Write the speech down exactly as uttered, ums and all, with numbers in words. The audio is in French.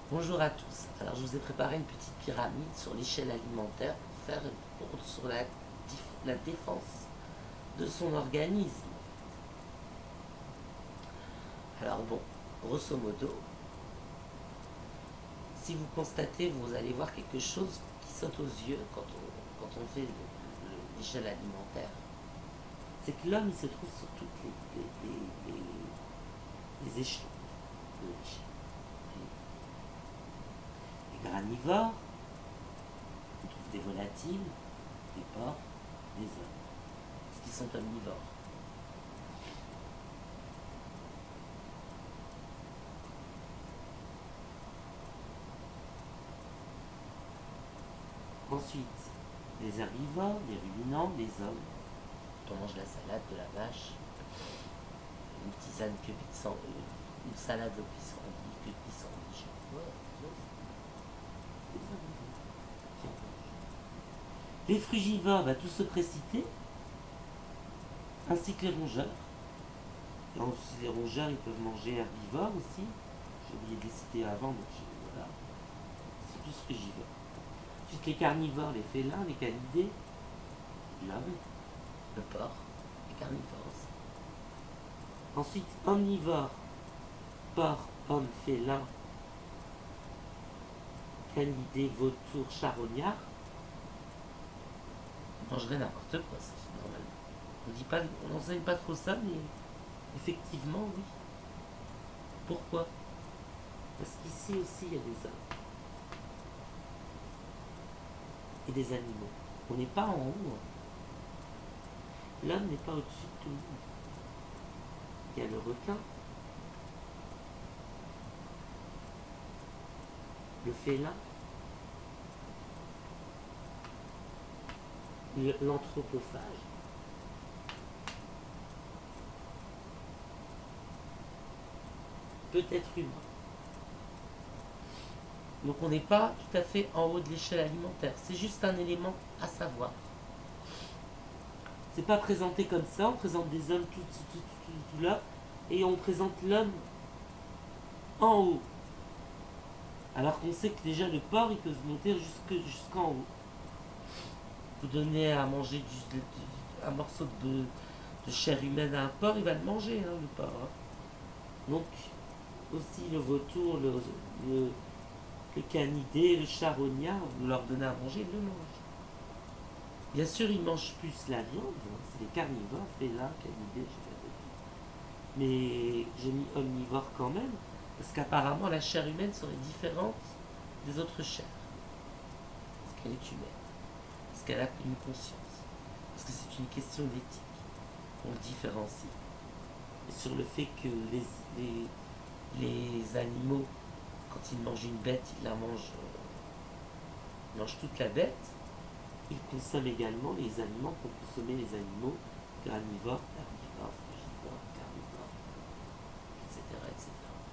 Bonjour à tous. Alors je vous ai préparé une petite pyramide sur l'échelle alimentaire pour faire pour, sur la, la défense de son organisme. Alors bon, grosso modo, si vous constatez, vous allez voir quelque chose qui saute aux yeux quand on, quand on fait l'échelle alimentaire. C'est que l'homme il se trouve sur toutes les, les, les, les, les échelons de l'échelle. Les granivores, on trouve des volatiles, des porcs, des hommes, parce qu'ils sont omnivores. Ensuite, les herbivores, les ruminants, les hommes. On mange la salade de la vache, une tisane que pissenlit, une salade au pissenlit, que pissenlit, je vois, les frugivores, bah, tous ceux précités, ainsi que les rongeurs. Et ensuite, les rongeurs, ils peuvent manger herbivores aussi. J'ai oublié de les citer avant, donc voilà. C'est tous frugivores. Ensuite, les carnivores, les félins, les canidés, l'homme, le porc, les carnivores aussi. Ensuite, omnivores, porc, homme, félin, canidés, vautours, charognards. On mangerait n'importe quoi, ça, normalement. On dit pas, on n'enseigne pas trop ça, mais effectivement, oui. Pourquoi? Parce qu'ici aussi, il y a des hommes. Et des animaux. On n'est pas en haut. L'homme n'est pas au-dessus de tout le monde. Il y a le requin, le félin, l'anthropophage, peut-être humain. Donc on n'est pas tout à fait en haut de l'échelle alimentaire. C'est juste un élément à savoir. C'est pas présenté comme ça. On présente des hommes tout, tout, tout, tout, tout là, et on présente l'homme en haut. Alors qu'on sait que déjà le porc, il peut se monter jusque, jusqu'en haut. Vous donnez à manger du, un morceau de, de chair humaine à un porc, il va le manger, hein, le porc. Hein. Donc, aussi le vautour, le, le, le canidé, le charognard, vous leur donnez à manger, ils le mangent. Bien sûr, ils mangent plus la viande, hein, c'est les carnivores, félins, canidés, je sais pas. Mais j'ai mis omnivore quand même, parce qu'apparemment la chair humaine serait différente des autres chairs. Parce qu'elle est humaine. Parce qu'elle a une conscience. Parce que c'est une question d'éthique. On le différencie. Et sur le fait que les, les, les animaux, quand ils mangent une bête, ils la mangent, euh, ils mangent toute la bête. Ils consomment également les aliments pour consommer les animaux granivores, herbivores, frugivores, carnivores, et cetera, et cetera.